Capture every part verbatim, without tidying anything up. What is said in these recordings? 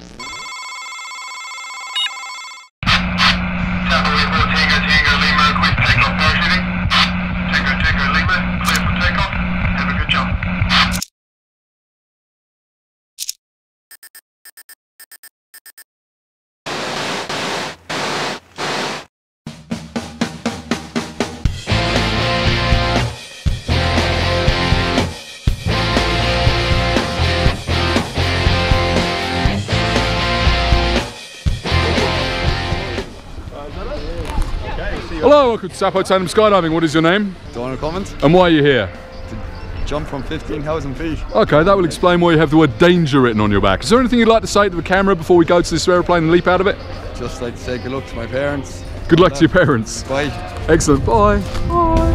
Hello, welcome to Sappo Tandem Skydiving. What is your name? Donald Cummins. And why are you here? To jump from fifteen thousand feet. Okay, that will explain why you have the word danger written on your back. Is there anything you'd like to say to the camera before we go to this aeroplane and leap out of it? Just like to say good luck to my parents. Good luck to your parents. Bye. Excellent, bye. Bye.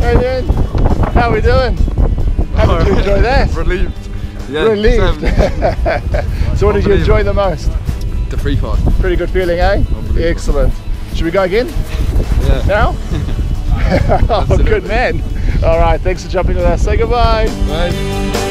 How you doing? How we doing? How did you enjoy that? Relieved. Yeah, Relieved. So what did you enjoy the most? The free fall. Pretty good feeling, eh? Excellent. Should we go again? Yeah. Now? Oh, good man. All right, thanks for jumping with us. Say goodbye. Bye.